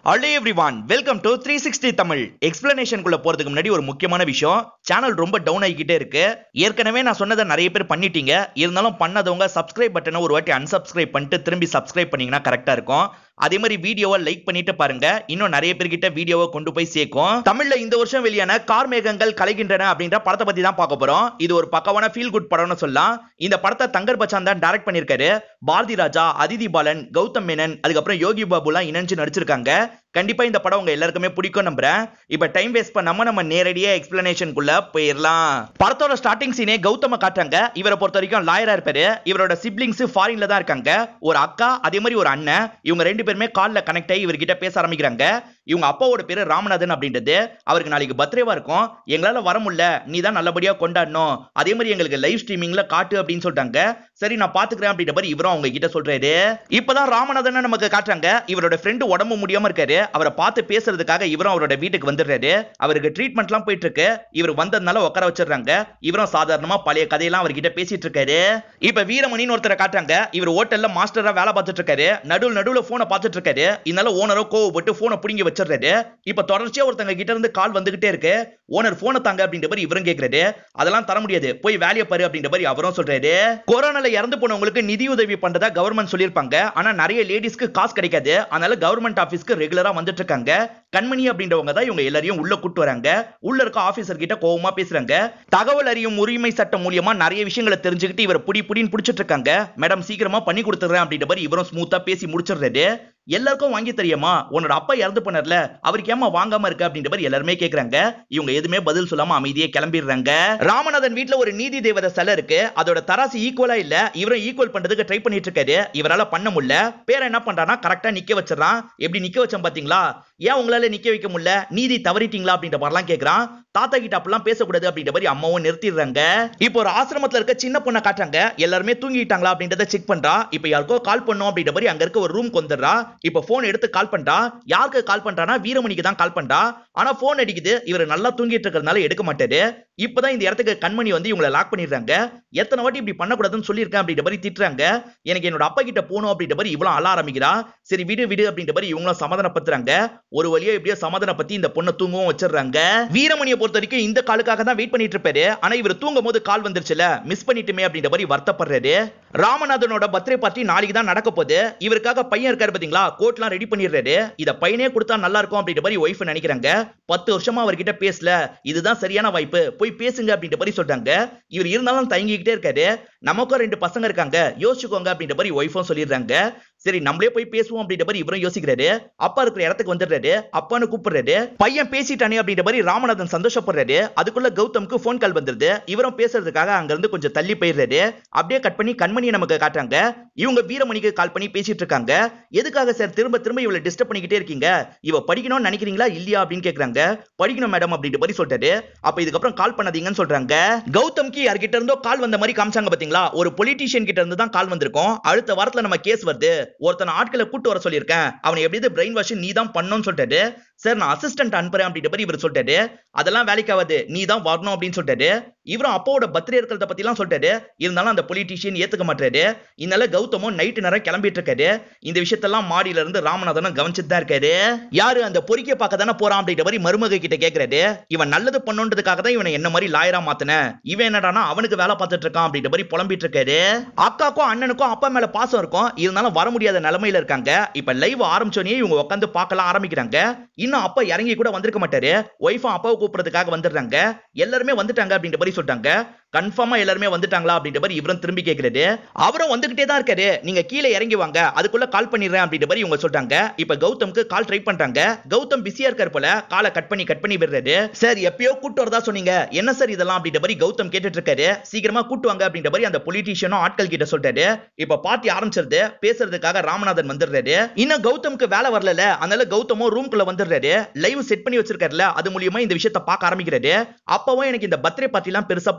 Hello everyone, welcome to 360 Tamil. Explanation குள்ள போறதுக்கு முன்னாடி ஒரு முக்கியமான விஷயம், சேனல் ரொம்ப டவுன் ஆகிக்கிட்டே இருக்கு. ஏற்கனவே நான் சொன்னதை நிறைய பேர் பண்ணிட்டீங்க. இருந்தாலும் பண்ணாதவங்க சப்ஸ்கிரைப் பட்டனை ஒரு வாட்டி அன்சப்ஸ்கிரைப் பண்ணிட்டு திரும்பி சப்ஸ்கிரைப் பண்ணீங்கன்னா கரெக்டா இருக்கும். அதே மாதிரி வீடியோவை லைக் பண்ணிட்டு பாருங்க, இன்னும் நிறைய பேர்கிட்ட வீடியோவை கொண்டு போய் சேர்க்கும். தமிழ்ல இந்த வருஷம் வெளியான கார் மேகங்கள் கலைகின்றன அப்படின்ற படத்தை பத்தி தான் பார்க்க போறோம். இது ஒரு பக்கவான ஃபீல் குட் படம்னு சொல்லலாம். இந்த படத்தை தங்கர் பச்சான் தான் டைரக்ட் பண்ணிருக்காரு. பாரதி ராஜா, அதிதி பாலன், கௌதம் மேனன், அதுக்கப்புறம் யோகி பாபுலாம் இணைஞ்சு நடிச்சிருக்காங்க. கண்டிப்பா இந்த படம் உங்க எல்லாருக்குமே பிடிக்கும் நம்புறேன். இப்ப டைம் வேஸ்ட் பண்ணாம நம்ம நேரடியா எக்ஸ்பிளனேஷனுக்குள்ள போயிடலாம். படத்தோட ஸ்டார்டிங் சீனே கௌதம காட்டுறாங்க. இவரை பொறுத்த வரைக்கும் லாயரா இருப்பாரு. இவரோட சிப்லிங்ஸ் ஃபாரின்ல தான் இருக்காங்க. ஒரு அக்கா, அதே மாதிரி ஒரு அண்ணன். இவங்க ரெண்டு பேருமே கால்ல கனெக்ட் ஆகி இவர்கிட்ட பேச ஆரம்பிக்கிறாங்க. இவங்க அப்பாவோட பேரு ராமநாதன் அப்படின்றது. அவருக்கு நாளைக்கு பர்த்டேவா இருக்கும். எங்களால வர முடியல, நீ தான் நல்லபடியா கொண்டாடணும். அதே மாதிரி எங்களுக்கு லைவ் ஸ்ட்ரீமிங்ல காட்டு அப்படின்னு சொல்லிட்டாங்க. சரி நான் பாத்துக்கிறேன் அப்படின்ற மாதிரி இவரும் அவங்க கிட்ட சொல்றாரு. இப்பதான் ராமநாதன் நமக்கு காட்டுறாங்க. இவரோட ஃப்ரெண்டு உடம்பு முடியாம இருக்காரு. அவரை பார்த்து பேசுறதுக்காக இவரும் அவரோட வீட்டுக்கு வந்துடுறாரு. அவருக்கு ட்ரீட்மெண்ட் எல்லாம் போயிட்டு இருக்கு. இவர் வந்ததுனால உட்கார வச்சிடறாங்க. இவரும் சாதாரணமா பழைய கதையெல்லாம் அவர்கிட்ட பேசிட்டு இருக்காரு. இப்ப வீரமணின்னு ஒருத்தரை காட்டுறாங்க. இவர் ஹோட்டல்ல மாஸ்டரா வேலை பார்த்துட்டு இருக்காரு. நடுவுல போனை பார்த்துட்டு இருக்காரு. இதனால ஓனரோ கோவப்பட்டு போனை புடிங்கி வச்சிடுறாரு. இப்ப தொடர்ச்சியா ஒருத்தங்க கிட்ட இருந்து கால் வந்துகிட்டே இருக்கு. ஓனர் போனை தாங்க அப்படின்ற மாதிரி இவரும் கேக்குறாரு. அதெல்லாம் தர முடியாது, போய் வேலையை பாரு அப்படின்ற மாதிரி அவரும் சொல்றாரு. கொரோனால இறந்து போனவங்களுக்கு நிதி உதவி பண்றதா கவர்மெண்ட் சொல்லிருப்பாங்க. ஆனா நிறைய லேடிஸ்க்கு காசு கிடைக்காது. அதனால கவர்மெண்ட் ஆபீஸ்க்கு ரெகுலரா வந்துட்டு இருக்காங்க. கண்மணி அப்படின்றவங்க தான் இவங்க எல்லாரையும் உள்ள கூட்டு வராங்க. உள்ள இருக்க ஆபீசர் கிட்ட கோவமா பேசுறாங்க. தகவல் அறியும் உரிமை சட்டம் மூலியமா நிறைய விஷயங்களை தெரிஞ்சுக்கிட்டு இவர் புடின்னு புடிச்சிட்டு இருக்காங்க. மேடம் சீக்கிரமா பண்ணி கொடுத்துறேன் அப்படின்ற மாதிரி இவரும் ஸ்மூத்தா பேசி முடிச்சிடுறாரு. எல்லாருக்கும் வாங்கி தெரியுமா, உன்னோட அப்பா இறந்து போனார்ல, அவருக்கு ஏமா வாங்காம இருக்கு அப்படின்ற மாதிரி எல்லாருமே கேக்குறாங்க. இவங்க எதுவுமே பதில் சொல்லாம அமைதியே கிளம்பிடுறாங்க. ராமநாதன் வீட்டுல ஒரு நீதி தேவதை சிலை இருக்கு. அதோட தராசு ஈக்குவலா இல்ல. இவரும் ஈக்குவல் பண்றதுக்கு ட்ரை பண்ணிட்டு இருக்காரு. இவரால பண்ண முடியல. பேர என்ன பண்றானா கரெக்டா நிக்க வச்சிடறான். எப்படி நிக்க வச்சேன் பாத்தீங்களா, ஏன் உங்களால நிக்க வைக்க முடியல, நீதி தவறிட்டீங்களா அப்படின்ற மாதிரிலாம் கேக்குறான். தாத்தா கிட்ட அப்பெல்லாம் பேசக்கூடாது அப்படின்ற மாதிரி அம்மாவும் நிறுத்திடுறாங்க. இப்போ ஒரு ஆசிரமத்துல இருக்க சின்ன பொண்ணை காட்டுறாங்க. எல்லாருமே தூங்கிட்டாங்களா அப்படின்றத செக் பண்றா. இப்ப யாருக்கோ கால் பண்ணும் அப்படின்ற மாதிரி அங்க இருக்க ஒரு ரூம் வந்துடுறா. இப்ப போன் எடுத்து கால் பண்றா. யாருக்கு கால் பண்றானா வீரமணிக்கு தான் கால் பண்றா. ஆனா போன் அடிக்குது. இவர் நல்லா தூங்கிட்டு இருக்கிறதுனால எடுக்க மாட்டாரு. இப்பதான் இந்த இடத்துக்கு கண்மணி வந்து இவங்களை லாக் பண்ணிடுறாங்க. எத்தனை வாட்டி இப்படி பண்ணக்கூடாதுன்னு சொல்லியிருக்கேன் அப்படின்ற மாதிரி திட்டுறாங்க. எனக்கு என்னோட அப்பா கிட்ட போகணும் அப்படின்ற மாதிரி இவ்வளவு அழ ஆரம்பிக்கிறா. சரி விடு அப்படின்ற மாதிரி இவங்களும் சமாதானப்படுத்துறாங்க. ஒரு வழியா எப்படியோ சமாதானப்படுத்தி இந்த பொண்ணை தூங்கவும் வச்சிடறாங்க. வீரமணியை பொறுத்த வரைக்கும் இந்த காலுக்காக தான் வெயிட் பண்ணிட்டு இருப்பாரு. ஆனா இவர் தூங்கும் போது கால் வந்துருச்சுல, மிஸ் பண்ணிட்டுமே அப்படின்ற மாதிரி வருத்தப்படுறாரு. ராமநாதனோட பர்த்டே பார்ட்டி நாளைக்கு தான் நடக்க போகுது. இவருக்காக பையன் இருக்காரு பாத்தீங்களா, கோட்லாம் ரெடி பண்ணிடுறாரு. இத பையனே கொடுத்தா நல்லா இருக்கும் அப்படின்ற மாதிரி ஒய்ஃப் நினைக்கிறாங்க. 10 வருஷமா அவர்கிட்ட பேசல, இதுதான் சரியான வாய்ப்பு, போய் பேசுங்க அப்படின்ற மாதிரி சொல்றாங்க. இவர் இருந்தாலும் தயங்கிக்கிட்டே இருக்காரு. நமக்கும் 2 பசங்க இருக்காங்க, யோசிச்சுக்கோங்க அப்படின்ற மாதிரி ஒய்ஃபும் சொல்லிடுறாங்க. சரி நம்மளே போய் பேசுவோம் அப்படின்ற மாதிரி இவரும் யோசிக்கிறாரு. அப்பா இருக்கிற இடத்துக்கு வந்துடுறாரு. அப்பான்னு கூப்பிடுறாரு. பையன் பேசிட்டானே அப்படின்ற மாதிரி ராமநாதன் சந்தோஷப்படுறாரு. அதுக்குள்ள கௌதம்க்கு போன் கால் வந்துருது. இவரும் பேசுறதுக்காக அங்க இருந்து கொஞ்சம் தள்ளி போயிடுறாரு. அப்படியே கட் பண்ணி கண்மணியை நமக்கு காட்டுறாங்க. இவங்க வீரமணிக்கு கால் பண்ணி பேசிட்டு இருக்காங்க. எதுக்காக சார் திரும்ப இவளை டிஸ்டர்ப் பண்ணிக்கிட்டே இருக்கீங்க, இவ படிக்கணும்னு நினைக்கிறீங்களா இல்லையா அப்படின்னு கேக்குறாங்க. படிக்கணும் மேடம் அப்படின்ற மாதிரி சொல்றாரு. அப்ப இதுக்கப்புறம் கால் பண்ணாதீங்கன்னு சொல்றாங்க. கௌதம்க்கு யார்கிட்ட இருந்தோ கால் வந்த மாதிரி காமிச்சாங்க பாத்தீங்களா, ஒரு பொலிட்டீஷியன் கிட்ட இருந்து தான் கால் வந்திருக்கும். அடுத்த வாரத்துல நம்ம கேஸ் வருது, ஒருத்தன ஆட்களை கூட்டு வர சொல்லியிருக்கேன், அவனை எப்படி பிரெயின் வாஷ் நீ தான் பண்ணணும்னு சொல்லிட்டாரு. சார் நான் அசிஸ்டன்ட் அனுப்புறேன் அப்படின்ற மாதிரி இவர் சொல்லிட்டாரு. அதெல்லாம் வேலைக்காவது, நீ தான் வரணும் அப்படின்னு சொல்லிட்டாரு. இவரும் அப்பாவோட பர்த்டே இருக்கிறத பத்தி எல்லாம் சொல்லிட்டாரு. இருந்தாலும் அந்த பொலிட்டீஷியன் ஏத்துக்க மாட்டாரு. இதனால கௌதமும் நைட்டு நேரம் கிளம்பிட்டு இருக்காரு. இந்த விஷயத்தெல்லாம் மாடியில இருந்து ராமநாதனும் கவனிச்சுட்டு தான் இருக்காரு. யாரு அந்த பொறிக்க பார்க்க தானே போறான் அப்படின்ற மாதிரி மருமக கிட்ட கேக்குறாரு. இவன் நல்லது பண்ணுன்றதுக்காக தான் இவனை என்ன மாதிரி லாயரா மாத்தின, இவன் என்னடானா அவனுக்கு வேலை பார்த்துட்டு இருக்கான் அப்படின்ற மாதிரி புலம்பிட்டு இருக்காரு. அக்காக்கும் அண்ணனுக்கும் அப்பா மேல பாசம் இருக்கும். இருந்தாலும் வர முடியாத நிலைமையில இருக்காங்க. இப்ப லைவ் ஆரம்பிச்சோனே இவங்க உட்காந்து பார்க்கலாம் ஆரம்பிக்கிறாங்க. இன்னும் அப்பா இறங்கி கூட வந்திருக்க மாட்டாரு. ஒய்ஃபும் அப்பாவை கூப்பிடுறதுக்காக வந்துடுறாங்க. எல்லாருமே வந்துட்டாங்க அப்படின்ற மாதிரி சொல்றாங்க. கன்ஃபார்மா எல்லாருமே வந்துட்டாங்களா அப்படின்ற மாதிரி இவரும் திரும்பி கேக்குறாரு. அவரும் வந்துகிட்டே தான் இருக்காரு. நீங்க கீழே இறங்கி வாங்க, அதுக்குள்ள கால் பண்ணிடுறேன் அப்படின்ற மாதிரி இவங்க சொல்றாங்க. இப்ப கௌதம்க்கு கால் ட்ரை பண்றாங்க. கௌதம் பிஸியா இருக்காரு போல. காலை கட் பண்ணி விடுறாரு. சார் எப்பயோ கூட்டு வரதா சொன்னீங்க, என்ன சார் இதெல்லாம் அப்படின்ற மாதிரி கௌதம் கேட்டுட்டு இருக்காரு. சீக்கிரமா கூட்டு வாங்க அப்படின்ற மாதிரி அந்த பொலிட்டீஷியனும் ஆட்கள் கிட்ட சொல்றாரு. இப்ப பார்ட்டி ஆரம்பிச்சிருது. பேசுறதுக்காக ராமநாதன் வந்துடுறாரு. இன்னும் கௌதம்க்கு வேலை வரல, அதனால கௌதமும் ரூம்குள்ள வந்துடுறாரு. லைவ் செட் பண்ணி வச்சிருக்காருல, அது மூலியமா இந்த விஷயத்தை பார்க்க ஆரம்பிக்கிறாரு. அப்பவும் எனக்கு இந்த பர்த்டே பார்ட்டி எல்லாம் பெருசா பிடிக்காது,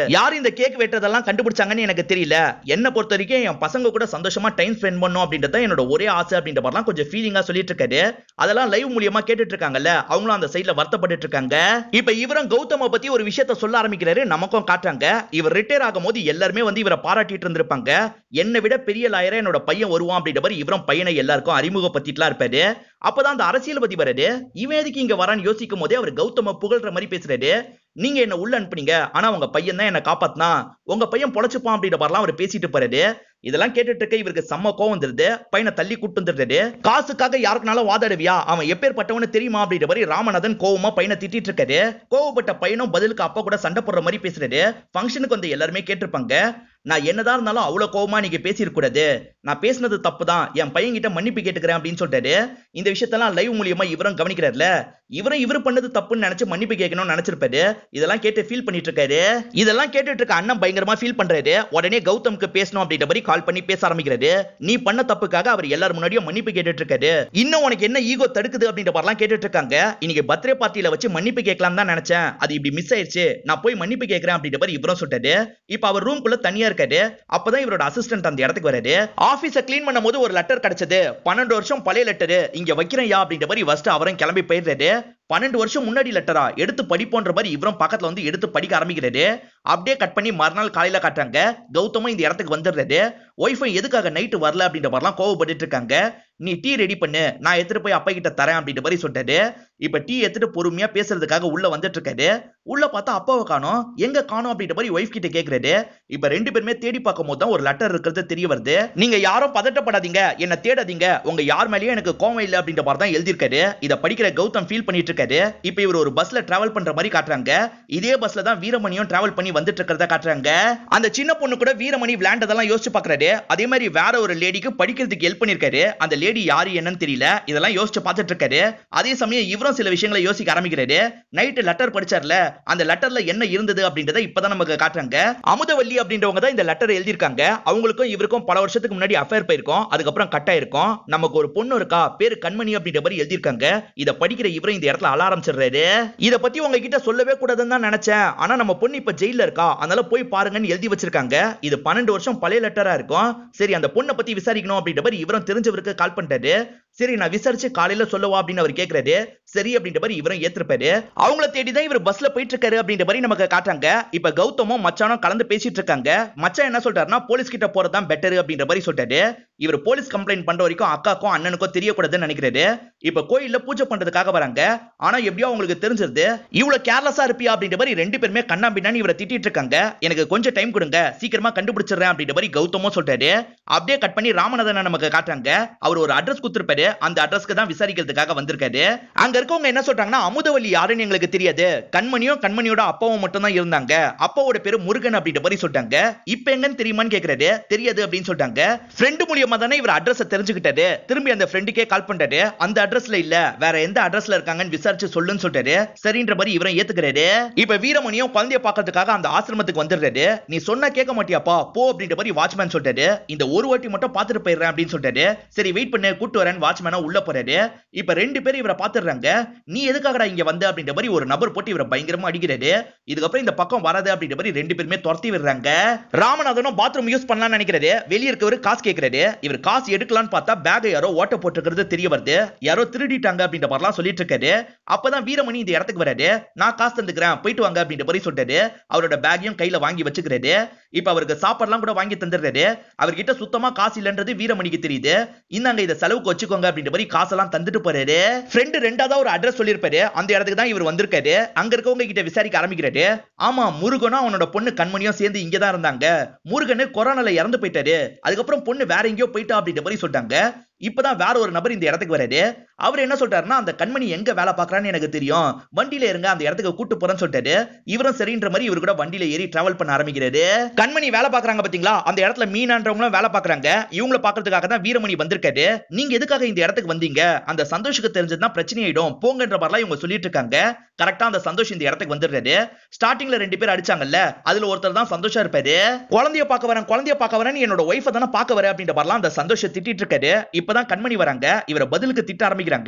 யார் இந்த கேக் வெட்டதெல்லாம் கண்டுபிடிச்சாங்கன்னு எனக்கு தெரியல. என்ன பொறுத்த வரைக்கும் என் பசங்க கூட சந்தோஷமா டைம் ஸ்பெண்ட் பண்ணும் அப்படின்றது என்னோட ஒரே ஆசை அப்படின்ற மாதிரிலாம் கொஞ்சம் ஃபீலிங்கா சொல்லிட்டு இருக்காரு. அதெல்லாம் லைவ் மூலியமா கேட்டுட்டு இருக்காங்கல்ல, அவங்களும் அந்த சைடுல வருத்தப்பட்டு இருக்காங்க. இப்ப இவரும் கௌதம பத்தி ஒரு விஷயத்த சொல்ல ஆரம்பிக்கிறாரு. நமக்கும் காட்டுறாங்க. இவர் ரிட்டையர் ஆகும்போது எல்லாருமே வந்து இவரை பாராட்டிட்டு இருந்திருப்பாங்க. என்னை விட பெரிய லாயரா என்னோட பையன் வருவான் அப்படின்ற மாதிரி இவரும் பையனை எல்லாருக்கும் அறிமுகப்படுத்திட்டுலாம் இருப்பாரு. அப்பதான் அந்த அரசியல்வாதி வராரு. இவன் எதுக்கு இங்க வரான்னு யோசிக்கும் போதே அவர் கௌதம புகழ்ற மாதிரி பேசுறாரு. நீங்க என்ன உள்ள அனுப்புனீங்க, ஆனா உங்க பையன் தான் என்ன காப்பாத்தினா, உங்க பையன் பொழைச்சுப்பான் அப்படின்ற மாதிரிலாம் அவர் பேசிட்டு போறாரு. இதெல்லாம் கேட்டுட்டு இருக்க இவருக்கு செம்ம கோவம் வந்துருது. பையனை தள்ளி கூட்டு வந்துடுறாரு. காசுக்காக யாருக்குனாலும் வாதாடுவியா, அவன் எப்பேற்பட்டவனு தெரியுமா அப்படின்ற மாதிரி ராமநாதன் கோவமா பையனை திட்டிட்டு இருக்காரு. கோவப்பட்ட பையனும் பதிலுக்கு அப்பா கூட சண்டை போடுற மாதிரி பேசுறாரு. ஃபங்க்ஷனுக்கு வந்து எல்லாருமே கேட்டிருப்பாங்க. நான் என்னதான் இருந்தாலும் அவ்வளவு கோவமா நீங்க பேசிருக்க கூடாது, நான் பேசினது தப்பு தான், என் பையன் கிட்ட மன்னிப்பு கேட்டுக்கிறேன் அப்படின்னு சொல்லிட்டாரு. இந்த விஷயத்தெல்லாம் லைவ் மூலியமா இவரும் கவனிக்கிறாருல, இவரும் பண்ணது தப்புன்னு நினைச்சு மன்னிப்பு கேட்கணும்னு நினைச்சிருப்பாரு. இதெல்லாம் கேட்டு ஃபீல் பண்ணிட்டு இருக்காரு. இதெல்லாம் கேட்டுட்டு இருக்க அண்ணன் பயங்கரமா ஃபீல் பண்றாரு. உடனே கௌதம்க்கு பேசணும் அப்படின்ற மாதிரி கால் பண்ணி பேச ஆரம்பிக்கிறாரு. நீ பண்ண தப்புக்காக அவர் எல்லாரும் முன்னாடியும் மன்னிப்பு கேட்டுட்டு இருக்காரு. இன்னும் உனக்கு என்ன ஈகோ தடுக்குது அப்படின்ற மாதிரிலாம் கேட்டுட்டு இருக்காங்க. இன்னைக்கு பர்த்டே பார்ட்டியில வச்சு மன்னிப்பு கேட்கலாம் தான் நினைச்சேன், அது இப்படி மிஸ் ஆயிடுச்சு, நான் போய் மன்னிப்பு கேட்கிறேன் அப்படின்ற மாதிரி இவரும் சொல்லிட்டாரு. இப்ப அவர் ரூம்குள்ள தனியா இருக்காரு. அப்பதான் இவரோட அசிஸ்டன்ட் அந்த இடத்துக்கு வராரு. ஆபீஸ கிளீன் பண்ணும்போது ஒரு லெட்டர் கிடைச்சது, 12 வருஷம் பழைய லெட்டர், இங்க வைக்கிறேன் யா அப்படின்ற மாதிரி ஃபர்ஸ்ட் அவரும் கிளம்பி போயிடுறாரு. 12 வருஷம் முன்னாடி லெட்டரா, எடுத்து படிப்போன்ற மாதிரி இவரும் பக்கத்துல வந்து எடுத்து படிக்க ஆரம்பிக்கிறாரு. அப்படியே கட் பண்ணி மறுநாள் காலையில காட்டுறாங்க. கௌதமும் இந்த இடத்துக்கு வந்துடுறாரு. ஒய்ஃபை எதுக்காக நைட்டு வரல அப்படின்ற மாதிரிலாம் கோவப்பட்டு இருக்காங்க. நீ டீ ரெடி பண்ணு, நான் எடுத்துட்டு போய் அப்பா கிட்ட தரேன் அப்படின்ற மாதிரி சொல்லிட்டாரு. இப்ப டீ எடுத்துட்டு பொறுமையா பேசுறதுக்காக உள்ள வந்துட்டு இருக்காரு. உள்ள பார்த்தா அப்பாவை காணோம். எங்க காணோம் அப்படின்ற மாதிரி ஒய்ஃப் கிட்ட கேக்குறாரு. இப்ப ரெண்டு பேருமே தேடி பார்க்கும் போது தான் ஒரு லெட்டர் இருக்கிறது தெரிய வருது. நீங்க யாரும் பதட்டப்படாதீங்க, என்ன தேடாதீங்க, உங்க யார் மேலயும் எனக்கு கோவம் இல்ல அப்படின்ற மாதிரி தான் எழுதியிருக்காரு. இத படிக்கிற கௌதம் ஃபீல் பண்ணிட்டு இருக்காரு. இப்ப இவர் ஒரு பஸ்ல டிராவல் பண்ற மாதிரி காட்டுறாங்க. இதே பஸ்ல தான் வீரமணியும் டிராவல் பண்ணி வந்துட்டு இருக்கிறத காட்டுறாங்க. அந்த சின்ன பொண்ணு கூட வீரமணி விளையாண்டதெல்லாம் யோசிச்சு பாக்குறாரு. அதே மாதிரி வேற ஒரு லேடிக்கு படிக்கிறதுக்கு ஹெல்ப் பண்ணிருக்காரு. அந்த லேடி யாரு என்னன்னு தெரியல. இதெல்லாம் யோசிச்சு பார்த்துட்டு இருக்காரு. அதே சமயம் இவரும் சில விஷயங்களை யோசிக்க ஆரம்பிக்கிறாரு. நைட் லெட்டர் படிச்சார்ல, அந்த லெட்டர்ல என்ன இருந்தது அப்படின்றத இப்பதான் நமக்கு காட்டுறாங்க. அமுதவல்லி அப்படின்றவங்க தான் இந்த லெட்டர் எழுதியிருக்காங்க. அவங்களுக்கும் இவருக்கும் பல வருஷத்துக்கு முன்னாடி அஃபேர் போயிருக்கும். அதுக்கப்புறம் கட் ஆயிருக்கும். நமக்கு ஒரு பொண்ணு இருக்கா, பேரு கண்மணி அப்படின்ற மாதிரி எழுதியிருக்காங்க. இத படிக்கிற இவரும் இந்த இடத்துல அழ ஆரம்பிச்சிடுறாரு. இத பத்தி உங்ககிட்ட சொல்லவே கூடாதுன்னு தான் நினைச்சேன், ஆனா நம்ம பொண்ணு இப்ப ஜெயில இருக்கா, அதனால போய் பாருங்கன்னு எழுதி வச்சிருக்காங்க. இது 12 வருஷம் பழைய லெட்டரா இருக்கும். சரி, அந்த பொண்ணை பத்தி விசாரிக்கணும் அப்படின்ற மாதிரி இவரும் தெரிஞ்சவருக்கு கால் பண்ணிட்டாரு. சரி, நான் விசாரிச்சு காலையில சொல்லவா அப்படின்னு அவர் கேக்குறாரு. சரி அப்படின்ற மாதிரி இவரும் ஏத்துப்பாரு. அவங்கள தேடிதான் இவர் பஸ்ல போயிட்டு இருக்காரு அப்படின்ற மாதிரி நமக்கு காட்டுறாங்க. இப்ப கௌதமும் மச்சானும் கலந்து பேசிட்டு இருக்காங்க. மச்சான் என்ன சொல்றாருன்னா, போலீஸ் கிட்ட போறதுதான் பெட்டர் அப்படின்ற மாதிரி சொல்லிட்டாரு. இவர் போலீஸ் கம்ப்ளைண்ட் பண்ற வரைக்கும் அக்காக்கும் அண்ணனுக்கும் தெரியக்கூடாதுன்னு நினைக்கிறாரு. இப்ப கோயில்ல பூஜை பண்றதுக்காக வராங்க. ஆனா எப்படியோ அவங்களுக்கு தெரிஞ்சிருது. இவ்வளவு கேர்லெஸ்ஸா இருப்பியா அப்படின்ற மாதிரி ரெண்டு பேருமே கண்ணா பின்னான்னு இவரை திட்டிட்டு இருக்காங்க. எனக்கு கொஞ்சம் டைம் கொடுங்க, சீக்கிரமா கண்டுபிடிச்சிடுறேன் அப்படின்ற மாதிரி கௌதமும் சொல்றாரு. அப்படியே கட் பண்ணி ராமநாதன் நமக்கு காட்டுறாங்க. அவர் ஒரு அட்ரஸ் கொடுத்திருப்பாரு. அந்த அட்ரஸ்க்கு தான் விசாரிக்கிறதுக்காக வந்திருக்காரு. அங்க இருக்கவங்க என்ன சொல்றாங்கன்னா, அமுதவல்லி யாருன்னு எங்களுக்கு தெரியாது, கண்மணியும் கண்மணியோட அப்பாவும் மட்டும் தான் இருந்தாங்க, அப்பாவோட பேரு முருகன் அப்படின்ற மாதிரி சொல்லிட்டாங்க. இப்ப எங்கன்னு தெரியுமான்னு கேக்குறாரு. தெரியாது அப்படின்னு சொல்லிட்டாங்க. ஃப்ரெண்ட் மூலியமா தானே இவர் அட்ரஸ் தெரிஞ்சுக்கிட்டாரு. திரும்பி அந்த ஃப்ரெண்டுக்கே கால் பண்றாரு. அந்த அட்ரஸ்ல இல்ல, வேற எந்த அட்ரஸ்ல இருக்காங்கன்னு விசாரிச்சு சொல்லுன்னு சொல்றாரு. சரின்ற மாதிரி இவரும் ஏத்துக்கிறாரு. இப்ப வீரமணியும் குழந்தைய பாக்கிறதுக்காக அந்த ஆசிரமத்துக்கு வந்துடுறாரு. நீ சொன்னா கேட்க மாட்டியாப்பா, போ அப்படின்ற மாதிரி வாட்ச்மேன் சொல்றாரு. இந்த ஒரு வாட்டி மட்டும் பாத்துட்டு போயிடுறேன் அப்படின்னு சொல்றாரு. சரி வெயிட் பண்ணு, கூட்டு வரேன் வாட்ச்மேன் உள்ள போறாரு. இப்ப ரெண்டு பேரும் இவரை பாத்துறாங்க. நீ எதுக்காகடா இங்க வந்த அப்படின்ற மாதிரி ஒரு நபர் போட்டு இவரை பயங்கரமா அடிக்கிறாரு. இதுக்கப்புறம் இந்த பக்கம் வராது அப்படின்ற மாதிரி ரெண்டு பேருமே துரத்தி விடுறாங்க. ராமநாதனும் பாத்ரூம் யூஸ் பண்ணலாம்னு நினைக்கிறாரு. வெளிய இருக்கவர் காசு கேக்குறாரு. இவர் காசு எடுக்கலாம்னு பார்த்தா பேக் யாரோ ஓட்ட போட்டுக்கிறது தெரிய வருது. யாரோ திருடிட்டாங்க அப்படின்ற மாதிரிலாம் சொல்லிட்டு இருக்காரு. அப்பதான் வீரமணி இந்த இடத்துக்கு வராரு. நான் காசு தந்துக்கிறேன், போயிட்டு வாங்க அப்படின்ற மாதிரி சொல்றாரு. அவரோட பேக்கையும் கையில வாங்கி வச்சுக்கிறாரு. இப்ப அவருக்கு சாப்பாடுலாம் கூட வாங்கி தந்துடுறாரு. அவர்கிட்ட சுத்தமா காசு இல்லன்றது வீரமணிக்கு தெரியுது. இந்தாங்க இத செலவுக்கு வச்சுக்கோங்க அப்படின்ற மாதிரி காசெல்லாம் தந்துட்டு போறாரு. ஃப்ரெண்ட் ரெண்டாவது ஒரு அட்ரஸ் சொல்லிருப்பாரு. அந்த இடத்துக்கு தான் இவர் வந்திருக்காரு. அங்க இருக்கவங்க கிட்ட விசாரிக்க ஆரம்பிக்கிறாரு. ஆமா, முருகனும் அவனோட பொண்ணு கண்மணியும் சேர்ந்து இங்க தான் இருந்தாங்க. முருகன் கொரோனால இறந்து போயிட்டாரு. அதுக்கப்புறம் பொண்ணு வேற எங்கேயோ போயிட்டா அப்படின்ற மாதிரி சொல்லிட்டாங்க. இப்பதான் வேற ஒரு நபர் இந்த இடத்துக்கு வராரு. அவர் என்ன சொல்றாருன்னா, அந்த கண்மணி எங்க வேலை பாக்குறான்னு எனக்கு தெரியும், வண்டியில இருங்க, அந்த இடத்துக்கு கூட்டு போறேன்னு சொல்லிட்டாரு. இவரும் சரின்ற மாதிரி இவர் கூட வண்டியில ஏறி டிராவல் பண்ண ஆரம்பிக்கிறாரு. கண்மணி வேலை பாக்குறாங்க பாத்தீங்களா, அந்த இடத்துல மீனான்றவங்களும் வேலை பாக்குறாங்க. இவங்கள பாக்குறதுக்காக தான் வீரமணி வந்திருக்காரு. நீங்க எதுக்காக இந்த இடத்துக்கு வந்தீங்க, அந்த சந்தோஷுக்கு தெரிஞ்சதுன்னா பிரச்சனை ஆயிடும் போங்கன்ற மாதிரிலாம் இவங்க சொல்லிட்டு இருக்காங்க. கரெக்டா அந்த சந்தோஷ் இந்த இடத்துக்கு வந்துடுறாரு. ஸ்டார்டிங்ல ரெண்டு பேர் அடிச்சாங்கல்ல, அதுல ஒருத்தர் தான் சந்தோஷா இருப்பாரு. குழந்தைய பார்க்க வரேன் என்னோட ஒய்ஃபை தானே பார்க்க வரேன் அப்படின்ற மாதிரிலாம் அந்த சந்தோஷ திட்டிட்டு இருக்காரு. இப்பதான் கண்மணி வராங்க. இவரை பதிலுக்கு திட்ட ஆரம்பிக்கிறாங்க.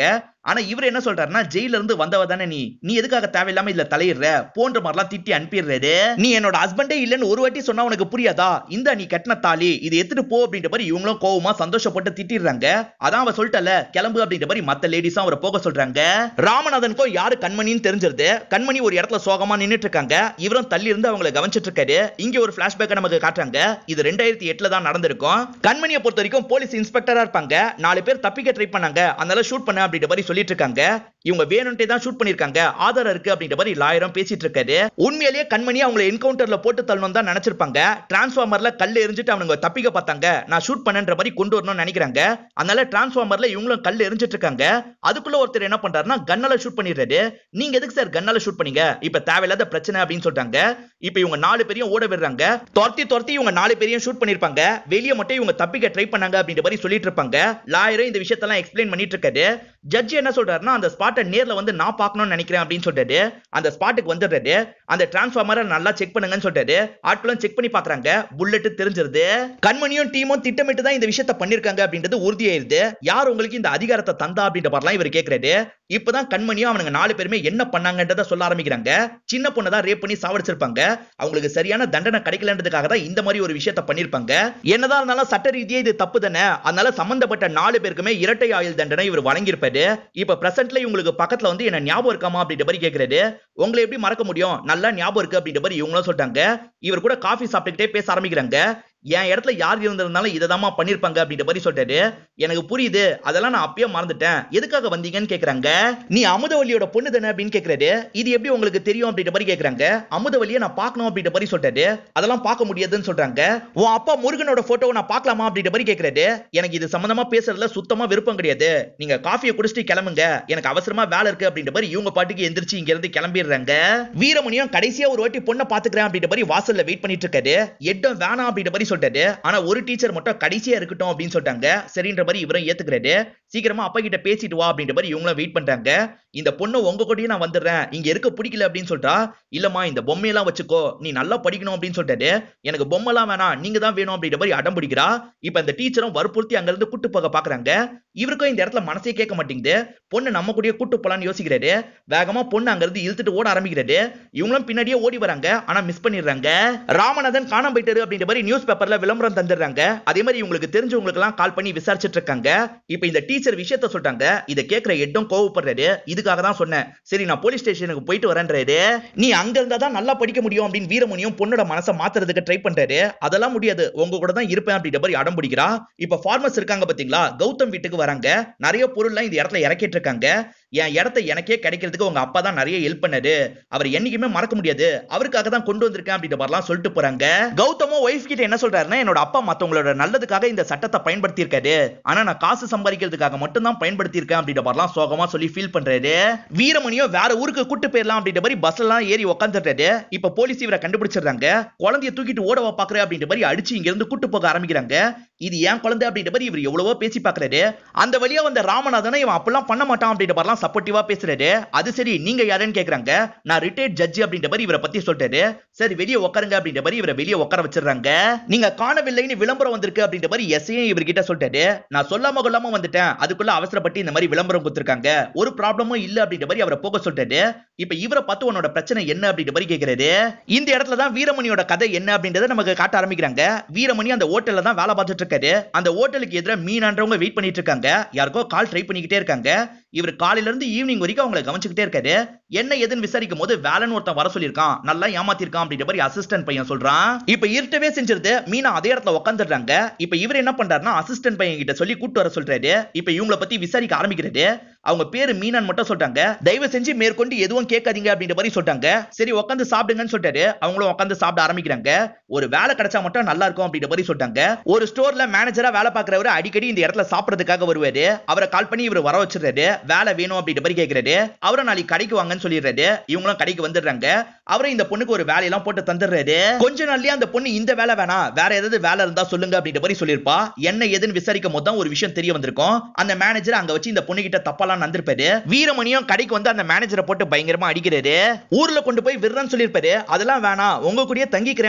ஆனா இவர் என்ன சொல்றாருன்னா, ஜெயில இருந்து வந்தவ தானே நீ எதுக்காக தேவையில்லாம இதுல தலையிடுற போன்ற மாதிரிலாம் திட்டி அனுப்பிடுறாரு. நீ என்னோட ஹஸ்பண்டே இல்லன்னு ஒரு வாட்டி சொன்னா உனக்கு புரியாதா, இந்த நீ கட்டின தாலி இது எடுத்துட்டு போ அப்படின்ற மாதிரி இவங்களும் கோவமா சந்தோஷப்பட்டு திட்டிடுறாங்க. அதான் அவ சொல்லிட்டல கிளம்பு அப்படின்ற மாதிரி மத்த லேடிஸும் அவரை போக சொல்றாங்க. ராமநாதனுக்கும் யாரு கண்மணின்னு தெரிஞ்சிருது. கண்மணி ஒரு இடத்துல சோகமா நின்னுட்டு இருக்காங்க. இவரும் தள்ளி இருந்து அவங்களை கவனிச்சிட்டு இருக்காரு. இங்க ஒரு பிளாஷ்பேக் நமக்கு காட்டுறாங்க. இது 2008 தான் நடந்திருக்கும். கண்மணியை பொறுத்த வரைக்கும் போலீஸ் இன்ஸ்பெக்டரா இருப்பாங்க. 4 பேர் தப்பிக்க ட்ரை பண்ணாங்க, அதனால ஷூட் பண்ண அப்படின்ற மாதிரி சொல்லிட்டு இருக்காங்க. இவங்க வேணும்ட்டே தான் ஷூட் பண்ணிருக்காங்க, ஆதாரம் இருக்கு அப்படின்ற மாதிரி லாயரும் பேசிட்டு இருக்காரு. உண்மையிலேயே கண்மணி அவங்களை என்கவுண்டர்ல போட்டு தள்ளணும் தான் நினைச்சிருப்பாங்க. டிரான்ஸ்ஃபார்மர்ல கல் எரிஞ்சிட்டு அவங்க தப்பிக்க பார்த்தாங்க, நான் ஷூட் பண்ணன்ற மாதிரி கொண்டு வரணும்னு நினைக்கிறாங்க. அதனால டிரான்ஸ்ஃபார்மர்ல இவங்களும் கல் எரிஞ்சிட்டு இருக்காங்க. அதுக்குள்ள ஒருத்தர் என்ன பண்றாருன்னா கன்னால ஷூட் பண்ணிடுறாரு. நீங்க எதுக்கு சார் கன்னால ஷூட் பண்ணீங்க, இப்ப தேவையில்லாத பிரச்சனை அப்படின்னு சொல்றாங்க. இப்ப இவங்க 4 பேரையும் ஓட விடுறாங்க. துரத்தி இவங்க 4 பேரையும் ஷூட் பண்ணிருப்பாங்க. வெளியே மட்டும் இவங்க தப்பிக்க ட்ரை பண்ணாங்க அப்படின்ற மாதிரி சொல்லிட்டு இருப்பாங்க. லாயரும் இந்த விஷயத்தெல்லாம் எக்ஸ்பிளைன் பண்ணிட்டு இருக்காரு. ஜட்ஜ் என்ன சொல்றாருன்னா, அந்த ஸ்பாட்டை நேர்ல வந்து நான் பார்க்கணும்னு நினைக்கிறேன் அப்படின்னு சொல்றாரு. அந்த ஸ்பாட்டுக்கு வந்துடுறாரு. அந்த டிரான்ஸ்ஃபார்மரை நல்லா செக் பண்ணுங்கன்னு சொல்றாரு. ஆட்களும் செக் பண்ணி பாக்குறாங்க. புல்லட் தெரிஞ்சிருது. கண்மணியும் டீமும் திட்டமிட்டு தான் இந்த விஷயத்தை பண்ணிருக்காங்க அப்படின்றது உறுதியாயிருது. யார் உங்களுக்கு இந்த அதிகாரத்தை தந்தா அப்படின்ற மாதிரிலாம் இவர் கேட்கிறாரு. இப்பதான் கண்மணியும் அவனுங்க 4 பேருமே என்ன பண்ணாங்கன்றத சொல்ல ஆரம்பிக்கிறாங்க. சின்ன பொண்ணை தான் ரேப் பண்ணி சாவடிச்சிருப்பாங்க. அவங்களுக்கு சரியான தண்டனை கிடைக்கலன்றதுக்காக தான் இந்த மாதிரி ஒரு விஷயத்தை பண்ணிருப்பாங்க. என்னதான் இருந்தாலும் சட்ட ரீதியா இது தப்பு தானே. அதனால சம்பந்தப்பட்ட 4 பேருக்குமே இரட்டை ஆயுள் தண்டனை இவர் வழங்கியிருப்பாரு. இப்ப பிரசன்ட்ல இவங்களுக்கு பக்கத்துல வந்து என்ன ஞாபகம் இருக்காமா அப்படின்ற மாதிரி கேட்கிறாரு. உங்களை எப்படி மறக்க முடியும், நல்லா ஞாபகம் இருக்கு அப்படின்ற மாதிரி இவங்களும் சொல்றாங்க. இவர் கூட காஃபி சாப்பிட்டுக்கிட்டே பேச ஆரம்பிக்கிறாங்க. என் இடத்துல யார் இருந்திருந்தாலும் இததாமா பண்ணிருப்பாங்க அப்படின்ற மாதிரி சொல்றாரு. எனக்கு புரியுது, அதெல்லாம் நான் அப்பயே மறந்துட்டேன், எதுக்காக வந்தீங்கன்னு கேக்குறாங்க. நீ அமுதவல்லியோட பொண்ணு தானே அப்படின்னு கேக்குறாரு. இது எப்படி உங்களுக்கு தெரியும் அப்படின்ற மாதிரி கேக்குறாங்க. அமுதவல்லியை நான் பார்க்கணும் அப்படின்ற மாதிரி சொல்றாரு. அதெல்லாம் பார்க்க முடியாதுன்னு சொல்றாங்க. உன் அப்பா முருகனோட போட்டோவை நான் பார்க்கலாமா அப்படின்ற மாதிரி கேக்குறாரு. எனக்கு இது சம்பந்தமா பேசுறதுல சுத்தமா விருப்பம் கிடையாது, நீங்க காஃபியை குடிச்சிட்டு கிளம்புங்க, எனக்கு அவசரமா வேலை இருக்கு அப்படின்ற மாதிரி இவங்க பாட்டுக்கு எந்திரிச்சு இங்க இருந்து கிளம்பிடுறாங்க. வீரமணியும் கடைசியா ஒரு வாட்டி பொண்ணை பாத்துக்கிறேன் அப்படின்ற மாதிரி வாசல்ல வெயிட் பண்ணிட்டு இருக்காரு. இடம் வேணாம் அப்படின்ற மாதிரி சொல்றாரு. ஆனா ஒரு டீச்சர் மட்டும் கடைசியா இருக்கட்டும் அப்படின்னு சொல்லிட்டாங்க. சரின்ற மாதிரி இவரும் ஏத்துக்கிறாரு. சீக்கிரமா அப்பா கிட்ட பேசிட்டு வா அப்படின்ற மாதிரி இவங்களும் வெயிட் பண்றாங்க. இந்த பொண்ணு உங்க கூடயே நான் வந்துடுறேன், இங்க இருக்க பிடிக்கல அப்படின்னு சொல்றா. இல்லம்மா இந்த பொம்மையெல்லாம் வச்சுக்கோ, நீ நல்லா படிக்கணும் அப்படின்னு சொல்லிட்டாரு. எனக்கு பொம்மைலாம் வேணாம், நீங்க தான் வேணும் அப்படின்ற மாதிரி அடம் பிடிக்கிறா. இப்ப இந்த டீச்சரும் வற்புறுத்தி அங்க இருந்து கூட்டு போக பாக்குறாங்க. இவருக்கும் இந்த இடத்துல மனசே கேட்க மாட்டேங்குது. பொண்ணு நம்ம கூடயே கூட்டு போலான்னு யோசிக்கிறாரு. வேகமா பொண்ணு அங்க இருந்து இழுத்துட்டு ஓட ஆரம்பிக்கிறாரு. இவங்களும் பின்னாடியே ஓடி வராங்க. ஆனா மிஸ் பண்ணிடுறாங்க. ராமநாதன் காணாம போயிட்டாரு அப்படின்ற மாதிரி நியூஸ் பேப்பர்ல விளம்பரம் தந்துடுறாங்க. அதே மாதிரி இவங்களுக்கு தெரிஞ்சவங்களுக்கு எல்லாம் கால் பண்ணி விசாரிச்சுட்டு இருக்காங்க. இப்ப இந்த டீச்சர் விஷயத்த சொல்றாங்க. இத கேக்குற எட்டும் கோவப்படுறாரு. இதுக்காக தான் சொன்னேன், சரி நான் போலீஸ் ஸ்டேஷனுக்கு போயிட்டு வரேன்றாரு. நீ அங்க இருந்தா தான் நல்லா படிக்க முடியும் அப்படின்னு வீரமணியும் பொண்ணோட மனசை மாத்துறதுக்கு ட்ரை பண்றாரு. அதெல்லாம் முடியாது, உங்க கூட தான் இருப்பேன் அப்படின்ற மாதிரி அடம் பிடிக்கிறா. இப்ப ஃபார்மர்ஸ் இருக்காங்க பாத்தீங்களா, கௌதம் வீட்டுக்கு வராங்க. நிறைய பொருள்லாம் இந்த இடத்துல இறக்கிட்டு இருக்காங்க. என் இடத்தை எனக்கே கிடைக்கிறதுக்கு உங்க அப்பா தான் நிறைய ஹெல்ப் பண்ணாரு, அவர் என்னைக்குமே மறக்க முடியாது, அவருக்காக தான் கொண்டு வந்திருக்கேன் அப்படின்ற மாதிரிலாம் சொல்லிட்டு போறாங்க. கௌதமும் ஒய்ஃப் கிட்ட என்ன சொல்றாருன்னா, என்னோட அப்பா மத்தவங்களோட நல்லதுக்காக இந்த சட்டத்தை பயன்படுத்தி இருக்காரு, ஆனா நான் காசு சம்பாதிக்கிறதுக்காக மட்டும் தான் பயன்படுத்தி இருக்கேன் அப்படின்ற மாதிரிலாம் சோகமா சொல்லி ஃபீல் பண்றாரு. வீரமணியோ வேற ஊருக்கு கூட்டு போயிடலாம் அப்படின்ற மாதிரி பஸ்ல எல்லாம் ஏறி உட்காந்துட்டாரு. இப்ப போலீஸ் இவரை கண்டுபிடிச்சிடுறாங்க. குழந்தைய தூக்கிட்டு ஓடவா பாக்குற அப்படின்ற மாதிரி அடிச்சு இங்க இருந்து கூட்டு போக ஆரம்பிக்கிறாங்க. இது ஏன் குழந்தை அப்படின்ற மாதிரி இவர் எவ்வளவோ பேசி பாக்குறாரு. அந்த வழியா வந்த ராமநாதனை இவன் அப்பெல்லாம் பண்ண மாட்டான் அப்படின்ற மாதிரிலாம் சப்போர்ட்டிவா பேசுறாரு. அது சரி நீங்க யாருன்னு கேக்குறாங்க. நான் ரிட்டையர்ட் ஜட்ஜ் அப்படின்ற மாதிரி இவரை பத்தி சொல்றாரு. சரி வெளியே உட்காருங்க அப்படின்ற மாதிரி இவரை வெளியே உட்கார வச்சிடறாங்க. நீங்க காணவில்லைன்னு விளம்பரம் வந்திருக்கு அப்படின்ற மாதிரி எஸ்ஐயும் இவர்கிட்ட சொல்றாரு. நான் சொல்லாம கொள்ளாம வந்துட்டேன், அதுக்குள்ள அவசரப்பட்டு இந்த மாதிரி விளம்பரம் கொடுத்திருக்காங்க, ஒரு ப்ராப்ளமும் இல்ல அப்படின்ற மாதிரி அவரை போக சொல்றாரு. இப்ப இவரை பார்த்து உன்னோட பிரச்சனை என்ன அப்படின்ற மாதிரி கேக்குறாரு. இந்த இடத்துல தான் வீரமணியோட கதை என்ன அப்படின்றத நமக்கு காட்ட ஆரம்பிக்கிறாங்க. வீரமணி அந்த ஹோட்டல்ல தான் வேலை பார்த்துட்டு இருக்காரு. அந்த ஹோட்டலுக்கு எதிராக மீனான்றவங்க வெயிட் பண்ணிட்டு இருக்காங்க. யாருக்கோ கால் ட்ரை பண்ணிக்கிட்டே இருக்காங்க. இவர் காலையில இருந்து ஈவினிங் வரைக்கும் அவங்களை கவனிச்சுக்கிட்டே இருக்காரு. என்ன ஏதுன்னு விசாரிக்கும் போது வேலைன்னு ஒருத்தன் வர சொல்லியிருக்கான், நல்லா ஏமாத்திருக்கான் அப்படின்ற மாதிரி அசிஸ்டன்ட் பையன் சொல்றான். இப்ப இருட்டவே செஞ்சிருது. மீனா அதே இடத்துல உட்காந்துடுறாங்க. இப்ப இவர் என்ன பண்றாருன்னா அசிஸ்டன்ட் பையன் கிட்ட சொல்லி கூட்டு வர சொல்றாரு. இப்ப இவங்களை பத்தி விசாரிக்க ஆரம்பிக்கிறாரு. அவங்க பேரு மீனான் மட்டும் சொல்றாங்க. தயவு செஞ்சு மேற்கொண்டு எதுவும் கேட்காதீங்க அப்படின்ற மாதிரி சொல்றாங்க. சரி உட்காந்து சாப்பிடுங்கன்னு சொல்றாரு. அவங்களும் உட்காந்து சாப்பிட ஆரம்பிக்கிறாங்க. ஒரு வேலை கிடைச்சா மட்டும் நல்லா இருக்கும் அப்படின்ற மாதிரி சொல்றாங்க. ஒரு ஸ்டோர்ல மேனேஜரா வேலை பார்க்கறவரு அடிக்கடி இந்த இடத்துல சாப்பிடுறதுக்காக வருவாரு. அவரை கால் பண்ணி இவர் வர வச்சிருக்காரு. வேலை வேணும் அப்படின்ற மாதிரி கேட்கிறாரு. அவரை நாளைக்கு கடைக்கு வாங்கன்னு சொல்லிடுறாரு. இவங்களும் கடைக்கு வந்துடுறாங்க. அவரை இந்த பொண்ணுக்கு ஒரு வேலையெல்லாம் போட்டு தந்துடுறாரு. கொஞ்ச நாள்லயே அந்த பொண்ணு இந்த வேலை வேணாம், வேற ஏதாவது வேலை இருந்தா சொல்லுங்க அப்படின்ற மாதிரி சொல்லிருப்பா. என்ன ஏதுன்னு விசாரிக்கும் போது தான் ஒரு விஷயம் தெரிய வந்திருக்கும். அந்த மேனேஜர் அங்க வச்சு இந்த பொண்ணு கிட்ட தப்பாலாம் நடந்திருப்பாரு. வீரமணியும் கடைக்கு வந்து அந்த மேனேஜரை போட்டு பயங்கரமா அடிக்கிறாரு. ஊர்ல கொண்டு போய் விடுறேன்னு சொல்லிருப்பாரு. அதெல்லாம் வேணாம், உங்க கூடயே தங்கிக்கிறேன் அப்படின்னு சொல்லிருப்பாரு.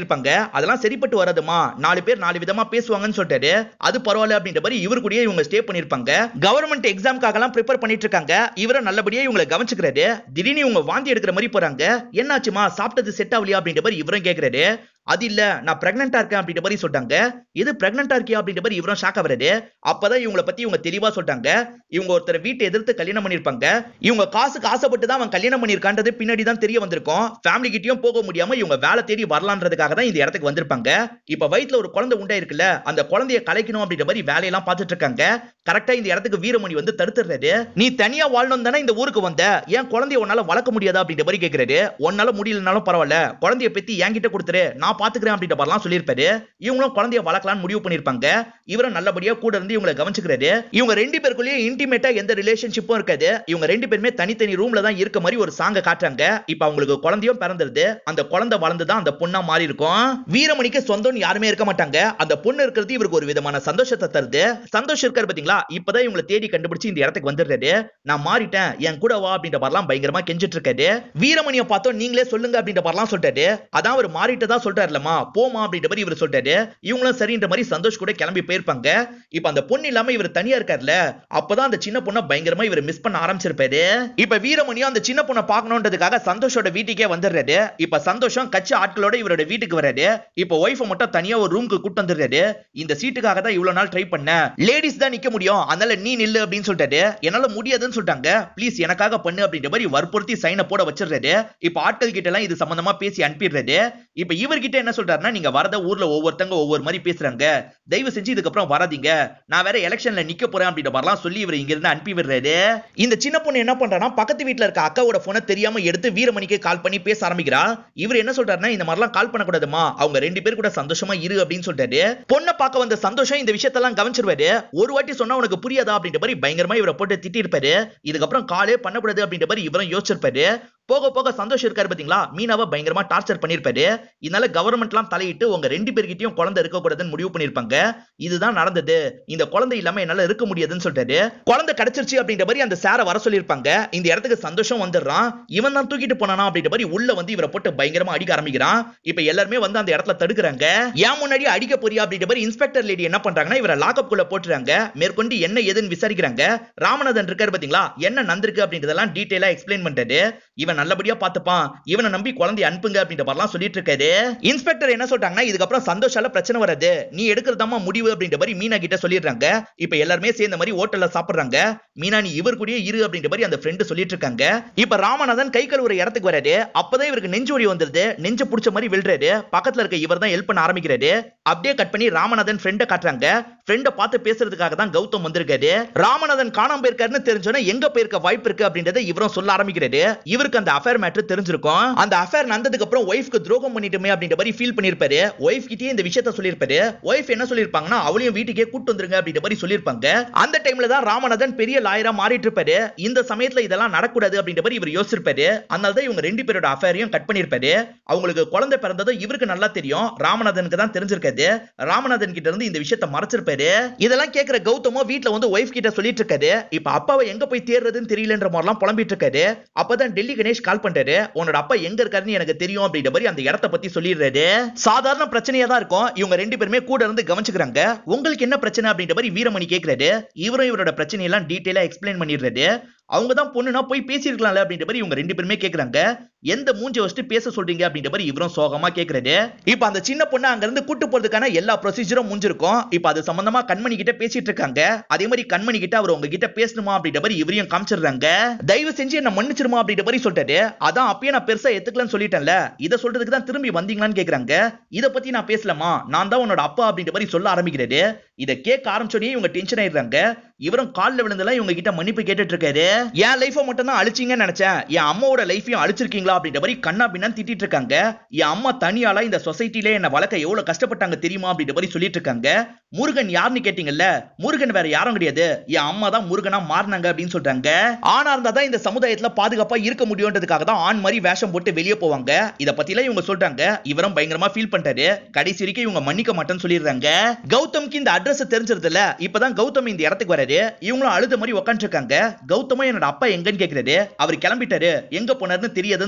சொல்லிருப்பாங்க. அதெல்லாம் சரிப்பட்டு வராதுமா, 4 பேர் 4 விதமா பேசுவாங்கன்னு சொல்லிட்டாரு. அது பரவாயில்ல அப்படின்ற மாதிரி இவரு கூடயே இவங்க ஸ்டே பண்ணிருப்பாங்க. கவர்மெண்ட் எக்ஸாம்காக எல்லாம் ப்ரிப்பேர் பண்ணிட்டு இருக்காங்க. இவரும் நல்லபடியா இவங்களை கவனிச்சுக்கிறாரு. திடீர்னு இவங்க வாந்தி எடுக்கிற மாதிரி போறாங்க. என்னாச்சுமா, சாப்பிட்டது செட் ஆகலையா அப்படின்ற மாதிரி இவரும் கேக்குறாரு. அது இல்ல, நான் பிரெக்னெண்டா இருக்கேன் அப்படின்ற மாதிரி சொல்றாங்க. இது பிரெக்னெண்டா இருக்கியா அப்படின்ற மாதிரி இவரும் ஷாக் ஆகுறாரு. அப்பதான் இவங்களை பத்தி இவங்க தெளிவா சொல்றாங்க. இவங்க ஒருத்தர் வீட்டை எதிர்த்து கல்யாணம் பண்ணிருப்பாங்க. இவங்க காசுக்கு ஆசைப்பட்டு தான் அவன் கல்யாணம் பண்ணிருக்கான்றது பின்னாடி தான் தெரிய வந்திருக்கும். ஃபேமிலி கிட்டயும் போக முடியாம இவங்க வேலை தேடி வரலான்றதுக்காக தான் இந்த இடத்துக்கு வந்திருப்பாங்க. இப்ப வயித்துல ஒரு குழந்தை உண்டாயிருக்குல்ல, அந்த குழந்தைய கலைக்கணும் அப்படின்ற மாதிரி வேலையெல்லாம் பார்த்துட்டு இருக்காங்க. கரெக்டா இந்த இடத்துக்கு வீரமணி வந்து தடுத்துறாரு. நீ தனியா வாழணும் தானே இந்த ஊருக்கு வந்த, ஏன் குழந்தைய உன்னால வளர்க்க முடியாதா அப்படின்ற மாதிரி கேக்குறாரு. உன்னால முடியலனாலும் பரவாயில்ல, குழந்தைய பெத்தி என்கிட்ட கொடுத்துரு, நான் பாத்துக்கிறேன் அப்படின்ற மாதிரிலாம் சொல்லியிருப்பாரு. இவங்களும் குழந்தைய வளர்க்கலாம்னு முடிவு பண்ணிருப்பாங்க. இவரும் நல்லபடியா கூட இருந்து இவங்களை கவனிச்சுக்கிறாரு. இவங்க ரெண்டு பேருக்குள்ளேயே இன்டிமேட்டா எந்த ரிலேஷன்ஷிப்பும் இருக்காது. இவங்க ரெண்டு பேருமே தனித்தனி ரூம்ல தான் இருக்க மாதிரி ஒரு சாங்க காட்டுறாங்க. இப்ப அவங்களுக்கு குழந்தையும் பிறந்துருது. அந்த குழந்தை வளர்ந்துதான் அந்த பொண்ணா மாறி இருக்கும். வீரமணிக்கு சொந்தம் யாருமே இருக்க மாட்டாங்க. அந்த பொண்ணு இருக்கிறது இவருக்கு ஒரு விதமான சந்தோஷத்தை தருது. சந்தோஷம் இருக்காரு பாத்தீங்களா, இப்பதான் இவங்களை தேடி கண்டுபிடிச்சு இந்த இடத்துக்கு வந்துடுறாரு. நான் மாறிட்டேன், என் கூட வா அப்படின்ற மாதிரிலாம் பயங்கரமா கெஞ்சிட்டு இருக்காரு. வீரமணியை பார்த்தோம் நீங்களே சொல்லுங்க அப்படின்ற மாதிரிலாம் சொல்லிட்டாரு. அதான் அவர் மாறிட்டதா சொல்றாருலமா, போமா அப்படின்ற மாதிரி இவர் சொல்றாரு. இவங்களும் சரின்ற மாதிரி சந்தோஷ் கூட கிளம்பி போயிருப்பாங்க. இப்ப அந்த பொண்ணு இல்லாம இவர் தனியா இருக்காருல, அப்பதான் அந்த சின்ன பொண்ணை பயங்கரமா இவர் மிஸ் பண்ண ஆரம்பிச்சிருப்பாரு. இப்ப வீரமணியும் அந்த சின்ன பொண்ணை பார்க்கணும்ன்றதுக்காக சந்தோஷோட வீட்டுக்கே வந்துடுறாரு. இப்ப சந்தோஷம் கட்சி ஆட்களோட இவரோட வீட்டுக்கு வராரு. இப்ப ஒய்ஃபை மட்டும் தனியா ஒரு ரூமுக்கு கூட்டு வந்துடுறாரு. இந்த சீட்டுக்காக தான் இவ்வளவு நாள் ட்ரை பண்ண, லேடிஸ் தான் நிக்க முடியும், அதனால நீ நில்லு அப்படின்னு சொல்லிட்டாரு. என்னால முடியாதுன்னு சொல்லிட்டாங்க. ப்ளீஸ் எனக்காக பண்ணு அப்படின்ற மாதிரி வற்புறுத்தி சைனை போட வச்சிடுறாரு. இப்ப ஆட்கள் கிட்ட எல்லாம் இது சம்பந்தமா பேசி அனுப்பிடுறாரு. இப்ப இவர்கிட்ட என்ன சொல்றாருன்னா, நீங்க வரத ஊர்ல ஒவ்வொருத்தங்க ஒவ்வொரு மாதிரி பேசுறாங்க, தயவு செஞ்சு இதுக்கப்புறம் வராதீங்க, நான் வேற எலெக்ஷன்ல நிக்க போறேன் அப்படின்ற மாதிரிலாம் சொல்லி இவர் இங்க இருந்து அனுப்பி விடுறாரு. இந்த சின்ன பொண்ணு என்ன பண்றானா, பக்கத்து வீட்டுல இருக்க அக்காவோட போனை தெரியாம எடுத்து வீரமணிக்கு கால் பண்ணி பேச ஆரம்பிக்கிறா. இவர் என்ன சொல்றாருன்னா, இந்த மாதிரிலாம் கால் பண்ணக்கூடாதுமா, அவங்க ரெண்டு பேர் கூட சந்தோஷமா இரு அப்படின்னு சொல்றாரு. பொண்ணை பார்க்க வந்த சந்தோஷம் இந்த விஷயத்தெல்லாம் கவனிச்சிருவாரு. ஒரு வாட்டி சொன்னா உனக்கு புரியாதா அப்படின்ற மாதிரி பயங்கரமா இவரை போட்டு திட்டி இருப்பாரு. இதுக்கப்புறம் காலே பண்ணக்கூடாது அப்படின்ற மாதிரி இவரும் யோசிச்சிருப்பாரு. போக போக சந்தோஷம் இருக்காரு பாத்தீங்களா, மீனாவை பயங்கரமா டார்ச்சர் பண்ணிருப்பாரு. இதனால கவர்மெண்ட்லாம் தலையிட்டு உங்க ரெண்டு பேர்கிட்டயும் குழந்தை இருக்க கூடாதுன்னு முடிவு பண்ணிருப்பாங்க. இதுதான் நடந்தது, இந்த குழந்தை இல்லாம என்னால இருக்க முடியாதுன்னு சொல்றாரு. குழந்தை கிடைச்சிருச்சு அப்படின்ற மாதிரி அந்த சாரை வர சொல்லிருப்பாங்க. இந்த இடத்துக்கு சந்தோஷம் வந்துடுறான். இவன் தான் தூக்கிட்டு போனானா அப்படின்ற மாதிரி உள்ள வந்து இவரை போட்டு பயங்கரமா அடிக்க ஆரம்பிக்கிறான். இப்ப எல்லாருமே வந்து அந்த இடத்துல தடுக்கிறாங்க. ஏன் முன்னாடி அடிக்க போறியா அப்படின்ற மாதிரி இன்ஸ்பெக்டர் லேடி என்ன பண்றாங்கன்னா, இவரை லாக்அப் குள்ள போட்டுறாங்க. மேற்கொண்டு என்ன ஏதுன்னு விசாரிக்கிறாங்க. ராமநாதன் இருக்காரு பாத்தீங்களா, என்ன நடந்திருக்கு அப்படின்றதெல்லாம் டீடைலா எக்ஸ்பிளைன் பண்றாரு. இவன் நல்லபடியா பாத்துப்பான், இவனை நம்பி குழந்தைய அனுப்புங்க அப்படின்ற மாதிரிலாம் சொல்லிட்டு இருக்காரு. இன்ஸ்பெக்டர் என்ன சொல்றாங்கன்னா, இதுக்கப்புறம் சந்தோஷால பிரச்சனை வராது, நீ எடுக்கிறதாமா முடிவு அப்படின்ற மாதிரி மீனா கிட்ட சொல்லிடுறாங்க. இப்ப எல்லாருமே சேர்ந்த மாதிரி ஹோட்டல்ல சாப்பிடுறாங்க. மீனா நீ இவர் கூடயே இரு அப்படின்ற மாதிரி அந்த ஃப்ரெண்ட் சொல்லிட்டு இருக்காங்க. இப்ப ராமநாதன் கை கழுவுற இடத்துக்கு வராரு. அப்பதான் இவருக்கு நெஞ்சு வலி வந்துருது. நெஞ்ச புடிச்ச மாதிரி விழுறாரு. பக்கத்துல இருக்க இவர் தான் ஹெல்ப் பண்ண ஆரம்பிக்கிறாரு. அப்படியே கட் பண்ணி ராமநாதன் ஃப்ரெண்ட காட்டுறாங்க. ஃப்ரெண்ட பார்த்து பேசுறதுக்காக தான் கௌதம் வந்திருக்காரு. ராமநாதன் காணாம போயிருக்காருன்னு தெரிஞ்சோன்னா எங்க போயிருக்க வாய்ப்பு இருக்கு அப்படின்றத இவரும் சொல்ல ஆரம்பிக்கிறாரு. இவருக்கு அந்த அஃபேர் மேட்டர் தெரிஞ்சிருக்கும். அந்த அஃபேர் நடந்ததுக்கு அப்புறம் ஒய்ஃப்க்கு துரோகம் பண்ணிட்டுமே அப்படின்ற மாதிரி ஃபீல் பண்ணிருப்பாரு. ஒய்ஃப் கிட்டயே இந்த விஷயத்தை சொல்லிருப்பாரு. ஒய்ஃப் என்ன சொல்லிருப்பாங்கன்னா, அவளையும் வீட்டுக்கே கூட்டு வந்துருங்க அப்படின்ற மாதிரி சொல்லிருப்பாங்க. அந்த டைம்ல தான் ராமநாதன் பெரிய லாயரா மாறிட்டு இருப்பாரு. இந்த சமயத்துல இதெல்லாம் நடக்கூடாது அப்படின்ற மாதிரி இவர் யோசிச்சிருப்பாரு. அதனால தான் இவங்க ரெண்டு பேரோட அஃபேரையும் கட் பண்ணிருப்பாரு. அவங்களுக்கு குழந்தை பிறந்ததும் இவருக்கு நல்லா தெரியும், ராமநாதனுக்கு தான் தெரிஞ்சிருக்காது. ராமநாதன் கிட்ட இருந்து இந்த விஷயத்தை மறைச்சிருப்பாரு. இதெல்லாம் கேட்கிற கௌதமோ வீட்ல வந்து ஒய்ஃப் கிட்ட சொல்லிட்டு இருக்காரு. இப்ப அப்பாவை எங்க போய் தேடுறதுன்னு தெரியலன்ற மாதிரிலாம் புலம்பிட்டு இருக்காரு. அப்பதான் டெல்லி கணேஷ் கால் பண்றாரு. உன்னோட அப்பா எங்க இருக்காருன்னு எனக்கு தெரியும் அப்படின்ற மாதிரி அந்த இடத்தை பத்தி சொல்லிடுறாரு. சாதாரண பிரச்சனையா தான் இருக்கும். இவங்க ரெண்டு பேருமே கூட இருந்து கவனிச்சுக்கிறாங்க. உங்களுக்கு என்ன பிரச்சனை அப்படின்ற மாதிரி வீரமணி கேட்கிறாரு. இவரும் இவரோட பிரச்சனையெல்லாம் டீடைலா எக்ஸ்பிளைன் பண்ணிடுறாரு. அவங்க தான் பொண்ணுனா போய் பேசிருக்கலாம்ல அப்படின்ற மாதிரி இவங்க ரெண்டு பேருமே கேக்குறாங்க. எந்த மூஞ்சி வச்சுட்டு பேச சொல்றீங்க அப்படின்ற மாதிரி இவரும் சோகமா கேக்குறாரு. இப்ப அந்த சின்ன பொண்ணு அங்க இருந்து கூட்டு போறதுக்கான எல்லா ப்ரொசீஜரும் முடிஞ்சிருக்கும். இப்ப அது சம்பந்தமா கண்மணி கிட்ட பேசிட்டு இருக்காங்க. அதே மாதிரி கண்மணி கிட்ட அவர் உங்ககிட்ட பேசணுமா அப்படின்ற மாதிரி இவரையும் காமிச்சிடுறாங்க. தயவு செஞ்சு என்ன மன்னிச்சிருமா அப்படின்ற மாதிரி சொல்லிட்டாரு. அதான் அப்பயே நான் பெருசா எத்துக்கலன்னு சொல்லிட்டேன்ல, இதை சொல்றதுக்கு தான் திரும்பி வந்தீங்களான்னு கேக்குறாங்க. இதை பத்தி நான் பேசலாமா, நான் தான் உன்னோட அப்பா அப்படின்ற மாதிரி சொல்ல ஆரம்பிக்கிறாரு. இதை கேட்க ஆரம்பிச்சோடனே இவங்க டென்ஷன் ஆயிடுறாங்க. இவரும் கால்ல விழுந்தெல்லாம் இவங்க கிட்ட மன்னிப்பு கேட்டுட்டு இருக்காரு. என் லைஃபை மட்டும் தான் அழிச்சிங்கன்னு நினைச்சேன், என் அம்மாவோட லைஃபையும் அழிச்சிருக்கீங்களா அப்படின்ற மாதிரி கண்ணா பின்னான்னு திட்டிட்டு இருக்காங்க. என் அம்மா தனியாளா இந்த சொசைட்டிலே என்ன வளர்க்க எவ்வளவு கஷ்டப்பட்டாங்க தெரியுமா அப்படின்ற மாதிரி சொல்லிட்டு இருக்காங்க. முருகன் யாருன்னு கேட்டீங்கல்ல, முருகன் வேற யாரும் கிடையாது, என் அம்மா தான் முருகனா மாறினாங்க அப்படின்னு சொல்றாங்க. ஆனா இருந்தா தான் இந்த சமுதாயத்துல பாதுகாப்பா இருக்க முடியும்ன்றதுக்காக தான் ஆண் மாதிரி வேஷம் போட்டு வெளியே போவாங்க. இத பத்திலாம் இவங்க சொல்றாங்க. இவரும் பயங்கரமா ஃபீல் பண்றாரு. கடைசி வரைக்கும் இவங்க மன்னிக்க மாட்டேன்னு சொல்லிடுறாங்க. கௌதம்க்கு இந்த அட்ரஸ் தெரிஞ்சிருது இல்ல, இப்பதான் கௌதம் இந்த இடத்துக்கு வராரு. இவங்களும் அழுத மாதிரி உட்காந்துட்டு இருக்காங்க. கௌதமும் என்னோட அப்பா எங்கன்னு கேக்குறாரு. அவர் கிளம்பிட்டாரு, எங்க போனாருன்னு தெரியாதுன்னு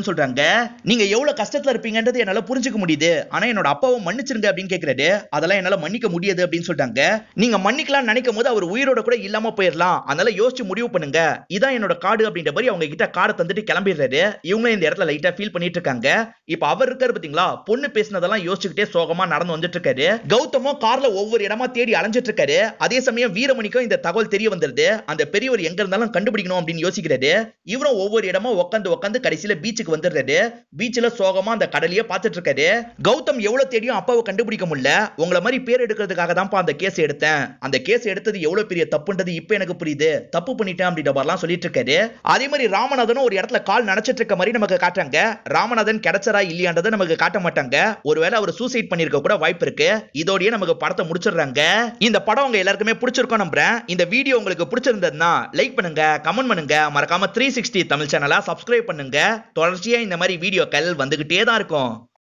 அப்படின்னு சொல்றாங்க. நீங்க எவ்வளவு கஷ்டத்துல இருப்பீங்கன்றது என்னால புரிஞ்சுக்க முடியுது. ஆனா என்னோட அப்பாவை மன்னிச்சிருங்க அப்படின்னு கேக்குறாரு. அதெல்லாம் என்னால மன்னிக்க முடியாது அப்படின்னு சொல்றாங்க. நீங்க மன்னிக்கலாம் நினைக்கும் போது அவர் உயிரோட கூட இல்லாம போயிடலாம். அதனால யோசிச்சு முடிவு பண்ணுங்க. இதான் என்னோட கார்டு அப்படின்ற மாதிரி அவங்க கிட்ட கார்டை தந்துட்டு கிளம்பிடுறாரு. இவங்க இந்த இடத்துல லைட்டா ஃபீல் பண்ணிட்டு இருக்காங்க. இப்ப அவர் இருக்காரு பாத்தீங்களா, பொண்ணு பேசினதெல்லாம் யோசிச்சுக்கிட்டே சோகமா நடந்து வந்துட்டு இருக்காரு. கௌதமும் கார்ல ஒவ்வொரு இடமா தேடி அலைஞ்சிட்டு இருக்காரு. அதே சமயம் வீரமணிக்கும் இந்த தகவல் தெரிய வந்துருது. அந்த பெரியவர் எங்க இருந்தாலும் கண்டுபிடிக்கணும் அப்படின்னு யோசிக்கிறாரு. இவரும் ஒவ்வொரு இடமா உட்காந்து கடைசியில பீச்சுக்கு வந்துடுறாரு. பீச்ல சோகமா அந்த கடலையே பார்த்துட்டு இருக்காரு. கௌதம் எவ்வளவு தேடியும் அப்பாவை கண்டுபிடிக்க முடியல. உங்களை மாதிரி பேர் எடுக்கிறதுக்காக தான் அந்த கேஸ் எடுத்தேன். அந்த கேஸ் எடுத்தது எவ்வளவு பெரிய தப்புன்றது இப்ப எனக்கு புரியுது. தப்பு பண்ணிட்டேன் அப்படின்ற மாதிரிலாம் சொல்லிட்டு இருக்காரு. அதே மாதிரி ராமநாதனும் ஒரு இடத்துல கால் நனைச்சிட்டு இருக்க மாதிரி நமக்கு காட்டுறாங்க. ராமநாதன் கிடைச்சரா இல்லையான்றதை நமக்கு காட்ட மாட்டாங்க. ஒருவேளை அவர் சூசைட் பண்ணிருக்க கூட வாய்ப்பு இருக்கு. இதோடயே நமக்கு படத்தை முடிச்சிடுறாங்க. இந்த படம் உங்க எல்லாருக்குமே பிடிச்சிருக்கும் நம்புறேன். இந்த வீடியோ உங்களுக்கு பிடிச்சிருந்ததுன்னா லைக் பண்ணுங்க, கமெண்ட் பண்ணுங்க, மறக்காம 360 தமிழ் சேனலை சப்ஸ்கிரைப் பண்ணுங்க. தொடர்ச்சியா இந்த மாதிரி வீடியோக்கள் வந்துகிட்டே தான் இருக்கும்.